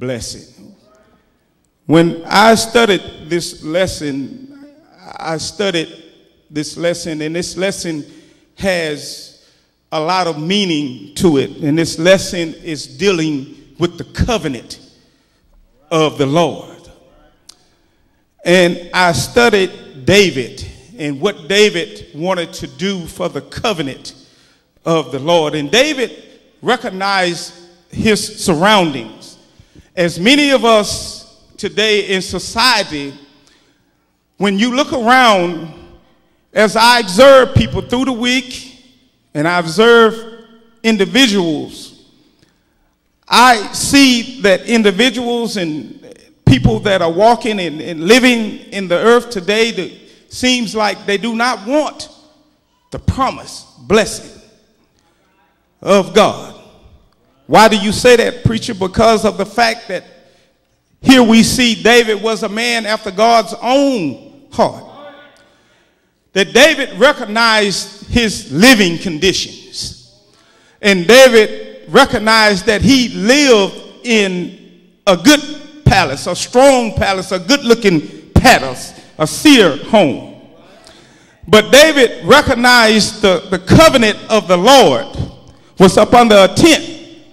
blessing. When I studied this lesson, and this lesson has a lot of meaning to it. And this lesson is dealing with the covenant of the Lord. And I studied David and what David wanted to do for the covenant of the Lord. And David recognized his surroundings. As many of us today in society, when you look around, as I observe people through the week and I observe individuals, I see that individuals and people that are walking and living in the earth today, that seems like they do not want the promised blessing of God. Why do you say that, preacher? Because of the fact that here we see David was a man after God's own heart. That David recognized his living conditions. And David recognized that he lived in a good palace, a strong palace, a good-looking palace, a seer home. But David recognized the covenant of the Lord was up under a tent.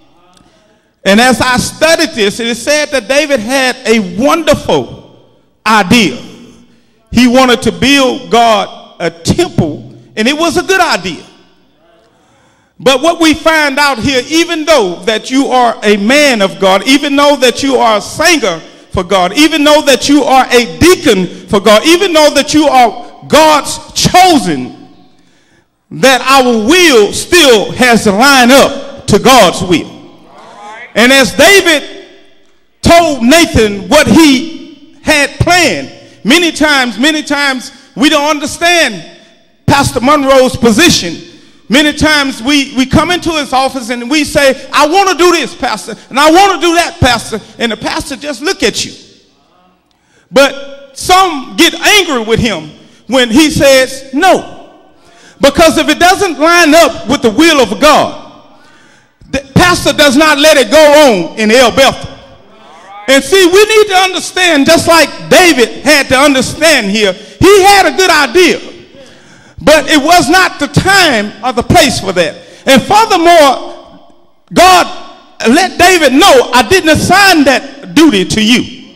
And as I studied this, it said that David had a wonderful idea. He wanted to build God a temple, and it was a good idea. But what we find out here, even though that you are a man of God, even though that you are a singer for God, even though that you are a deacon for God, even though that you are God's chosen, that our will still has to line up to God's will. And as David told Nathan what he had planned, many times we don't understand Pastor Monroe's position. Many times we come into his office and we say, I want to do this, Pastor, and I want to do that, Pastor, and the pastor just look at you. But some get angry with him when he says no. Because if it doesn't line up with the will of God, the pastor does not let it go on in El Bethel. And see, we need to understand, just like David had to understand here, he had a good idea, but it was not the time or the place for that. And furthermore, God let David know, I didn't assign that duty to you.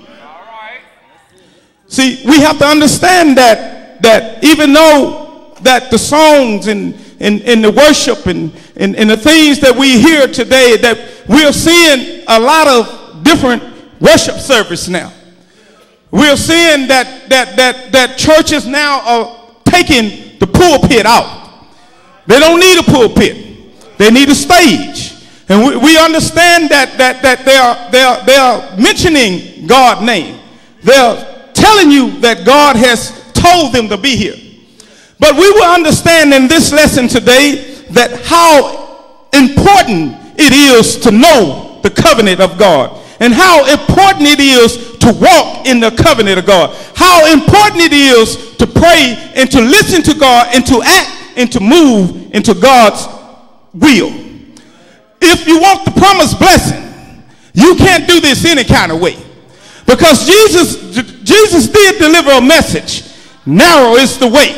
See, we have to understand that even though that the songs and the worship and the things that we hear today, that we're seeing a lot of different worship service now. We're seeing that churches now are taking the pulpit out. They don't need a pulpit. They need a stage. And we understand that they are mentioning God's name. They're telling you that God has told them to be here. But we will understand in this lesson today that how important it is to know the covenant of God, and how important it is to walk in the covenant of God, how important it is to pray and to listen to God and to act and to move into God's will. If you want the promised blessing, you can't do this any kind of way, because Jesus did deliver a message. Narrow is the way.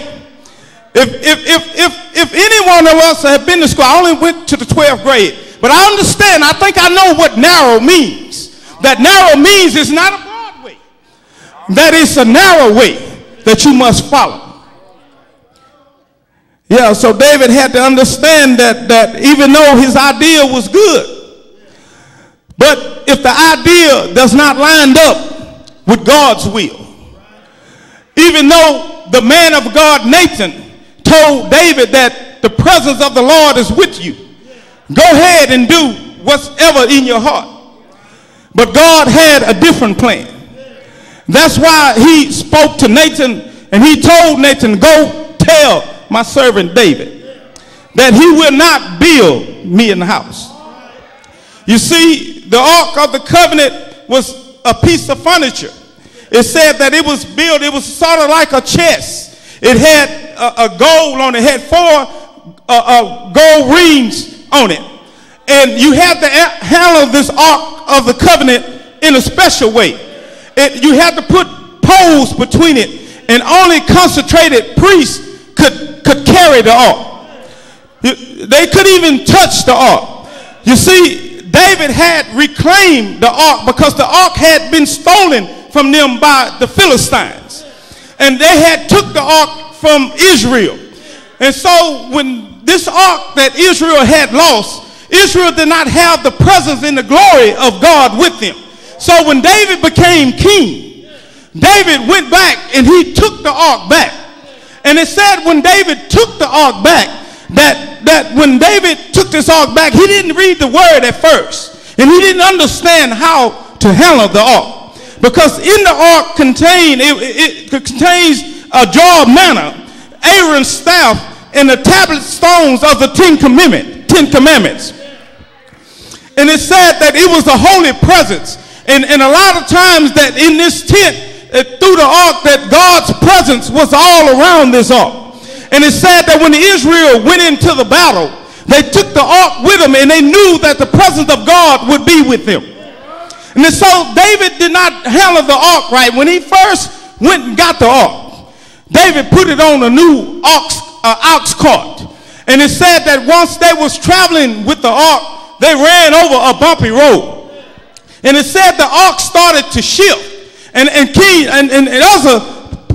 If any one of us have been to school, I only went to the 12th grade, but I understand, I think I know what narrow means. That narrow means it's not a broad way. That is a narrow way that you must follow. Yeah, so David had to understand that even though his idea was good, but if the idea does not line up with God's will, even though the man of God, Nathan, told David that the presence of the Lord is with you, go ahead and do whatever in your heart. But God had a different plan. That's why he spoke to Nathan and he told Nathan, go tell my servant David that he will not build me in the house. You see, the Ark of the Covenant was a piece of furniture. It said that it was built, it was sort of like a chest. It had a gold on it, had 4 gold rings on it. And you had to handle this Ark of the Covenant in a special way. You had to put poles between it, and only consecrated priests could carry the ark. They couldn't even touch the ark. You see, David had reclaimed the ark because the ark had been stolen from them by the Philistines. And they had took the ark from Israel. And so when this ark that Israel had lost, Israel did not have the presence and the glory of God with them. So when David became king, David went back and he took the ark back. And it said when David took the ark back, that when David took this ark back, he didn't read the word at first. And he didn't understand how to handle the ark. Because in the ark it contains a jar of manna, Aaron's staff, and the tablet stones of the Ten Commandments. And it said that it was a holy presence. And a lot of times that in this tent, through the ark, that God's presence was all around this ark. And it said that when Israel went into the battle, they took the ark with them, and they knew that the presence of God would be with them. And so David did not handle the ark right. When he first went and got the ark, David put it on a new ox cart. And it said that once they was traveling with the ark, they ran over a bumpy road. And it said the ark started to shift. And Uzzah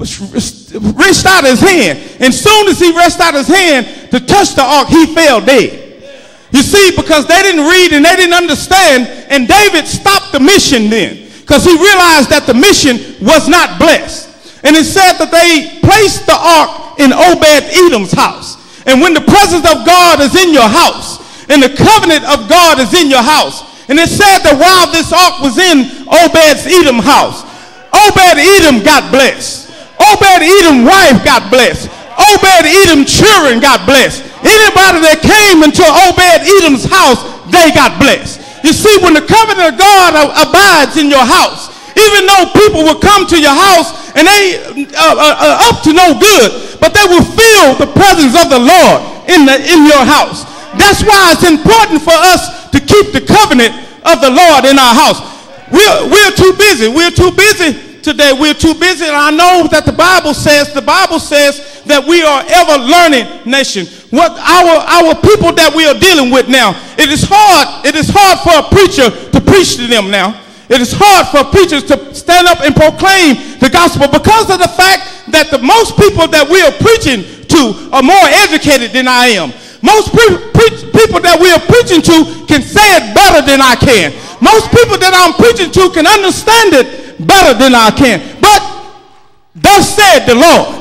reached out his hand. And soon as he reached out his hand to touch the ark, he fell dead. You see, because they didn't read and they didn't understand, and David stopped the mission then because he realized that the mission was not blessed. And it said that they placed the ark in Obed-Edom's house. And when the presence of God is in your house, and the covenant of God is in your house, and it said that while this ark was in Obed-Edom house, Obed-Edom got blessed. Obed-Edom's wife got blessed. Obed-Edom children got blessed. Anybody that came into Obed-Edom's house, they got blessed. You see, when the covenant of God abides in your house, even though people will come to your house and they are up to no good, but they will feel the presence of the Lord in your house. That's why it's important for us to keep the covenant of the Lord in our house. We're too busy. We're too busy today. We're too busy. And I know that the Bible says that we are ever learning nation. What our people that we are dealing with now, it is hard for a preacher to preach to them now. It is hard for preachers to stand up and proclaim the gospel because of the fact that the most people that we are preaching to are more educated than I am. Most people that we are preaching to can say it better than I can. Most people that I'm preaching to can understand it better than I can. But thus said the Lord,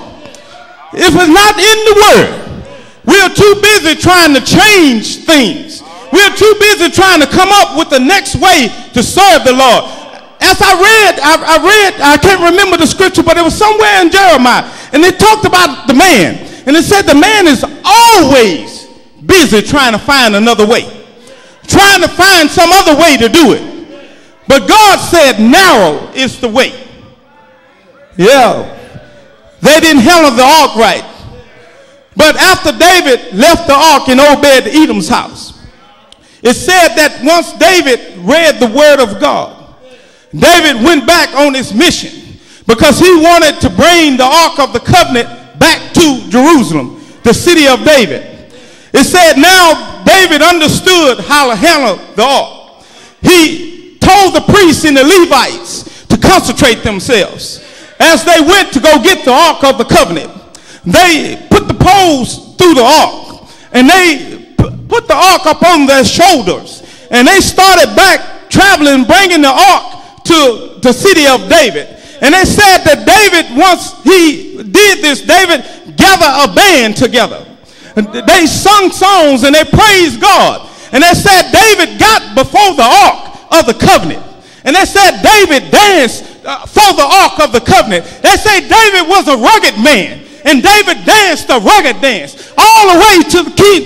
if it's not in the word, we are too busy trying to change things. We're too busy trying to come up with the next way to serve the Lord. As I read, I can't remember the scripture, but it was somewhere in Jeremiah, and it talked about the man, and it said the man is always busy trying to find another way, trying to find some other way to do it. But God said narrow is the way. Yeah, they didn't handle the ark right. But after David left the ark in Obed-Edom's house, it said that once David read the word of God, David went back on his mission because he wanted to bring the ark of the covenant back to Jerusalem, the city of David. It said now David understood how to handle the ark. He told the priests and the Levites to consecrate themselves. As they went to go get the ark of the covenant, they put the poles through the ark, and they put the ark up on their shoulders, and they started back traveling, bringing the ark to the city of David. And they said that David, once he did this, David gathered a band together. They sung songs and they praised God. And they said David got before the ark of the covenant. And they said David danced for the ark of the covenant. They say David was a rugged man, and David danced a rugged dance all the way to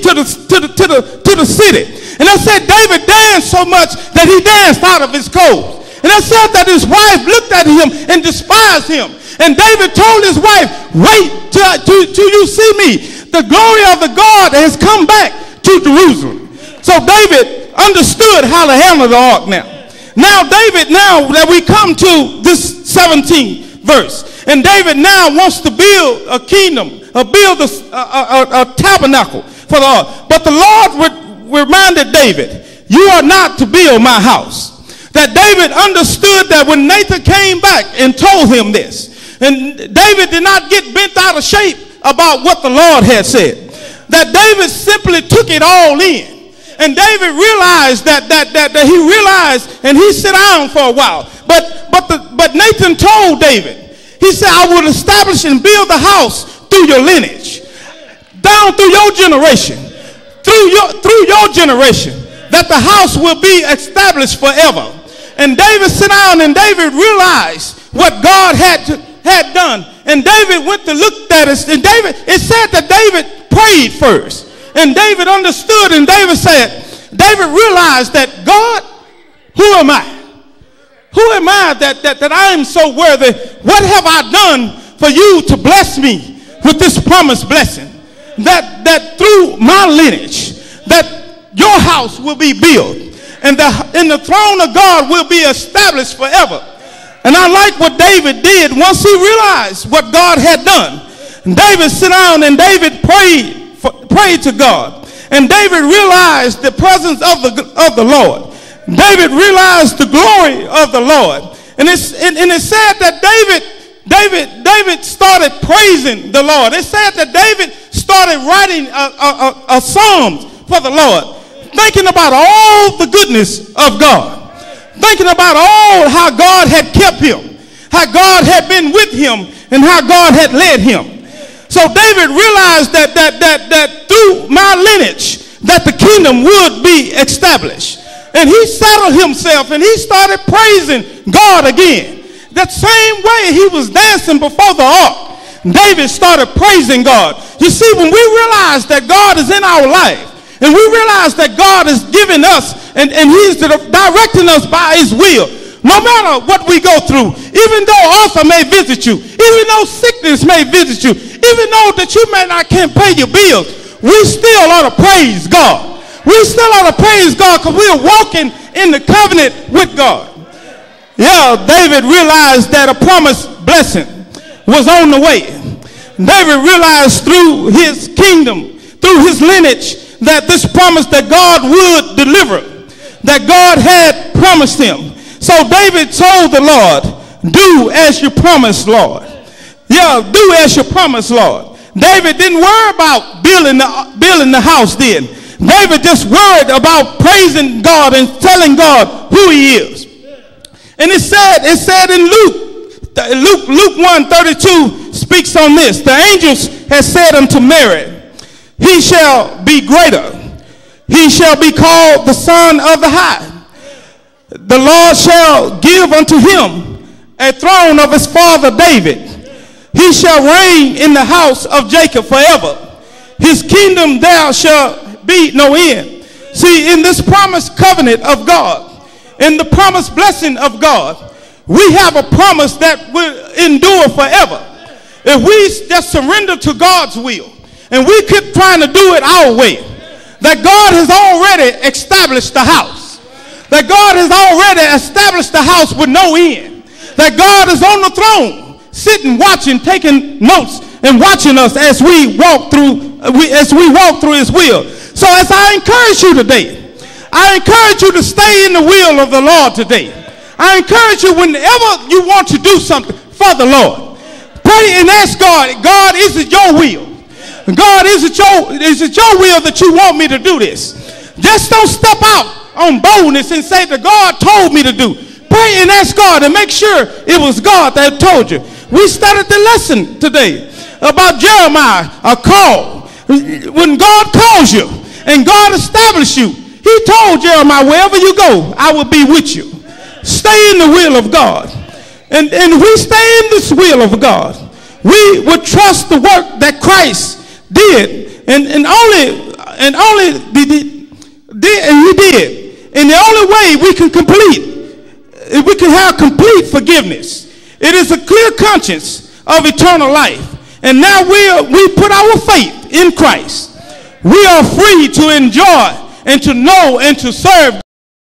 the city. And they said David danced so much that he danced out of his clothes. And they said that his wife looked at him and despised him. And David told his wife, wait till you see me. The glory of the God has come back to Jerusalem. So David understood how to handle the ark now. Now David, now that we come to this 17th verse, and David now wants to build a kingdom, build a tabernacle for the Lord. But the Lord reminded David, you are not to build my house. That David understood that when Nathan came back and told him this, and David did not get bent out of shape about what the Lord had said, that David simply took it all in. And David realized that he realized, and he sat down for a while. But Nathan told David, he said, I will establish and build the house through your lineage, down through your generation, through your generation, that the house will be established forever. And David sat down, and David realized what God had done. And David went to look at it, and it said that David prayed first. And David understood, and David realized that God, who am I? Who am I that I am so worthy? What have I done for you to bless me with this promised blessing? That through my lineage, that your house will be built, and the throne of God will be established forever. And I like what David did once he realized what God had done. And David sat down, and David prayed to God. And David realized the presence of the Lord. David realized the glory of the Lord. And it said that David started praising the Lord. It said that David started writing a psalm for the Lord, thinking about all the goodness of God, thinking about all how God had kept him, how God had been with him, and how God had led him. So David realized that through my lineage, that the kingdom would be established. And he settled himself, and he started praising God again. That same way he was dancing before the ark, David started praising God. You see, when we realize that God is in our life, and we realize that God is giving us, and he's directing us by his will, no matter what we go through, even though Arthur may visit you, even though sickness may visit you, even though that you can't pay your bills, we still ought to praise God. We still ought to praise God, because we are walking in the covenant with God. Yeah, David realized that a promised blessing was on the way. David realized through his kingdom, through his lineage, that this promise that God would deliver, that God had promised him. So David told the Lord, do as you promised, Lord. Yeah, do as you promised, Lord. David didn't worry about building the house then. David just worried about praising God and telling God who he is. And it said in Luke 1:32 speaks on this. The angels had said unto Mary, he shall be greater. He shall be called the Son of the High. The Lord shall give unto him a throne of his father David. He shall reign in the house of Jacob forever. His kingdom there shall be no end. See, in this promised covenant of God, in the promised blessing of God, we have a promise that will endure forever. If we just surrender to God's will, and we keep trying to do it our way, that God has already established the house. That God has already established the house with no end. That God is on the throne, sitting, watching, taking notes, and watching us as we walk through his will. So as I encourage you today, I encourage you to stay in the will of the Lord today. I encourage you, whenever you want to do something for the Lord, pray and ask God, God, is it your will? God, is it your will that you want me to do this? Just don't step out on boldness and say that God told me to do. Pray and ask God and make sure it was God that told you. We started the lesson today about Jeremiah, a call. When God calls you and God established you, he told Jeremiah, wherever you go, I will be with you. Stay in the will of God. And we stay in this will of God, we would trust the work that Christ did, and he did. And the only way we can have complete forgiveness, it is a clear conscience of eternal life. And now we put our faith in Christ. We are free to enjoy and to know and to serve